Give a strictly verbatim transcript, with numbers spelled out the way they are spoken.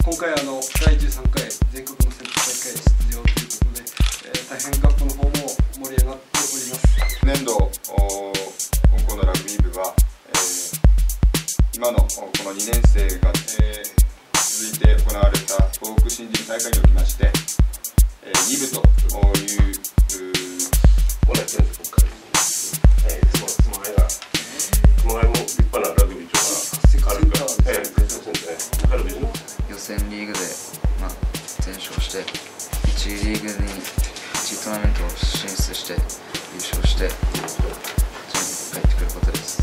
今回あのだいじゅうさんかい全国の選抜大会出場ということで、えー、大変学校の方も盛り上がっております。 年度本校のラグビー部は、えー、今のこのにねん生が、えー、続いて行われた東北新人大会におきまして、えー、に部という同じです今回、えー、その前が熊谷も立派なラグビー場があるから、えー、 予選リーグで、まあ、全勝していちリーグにいちトーナメントを進出して優勝して帰ってくることです。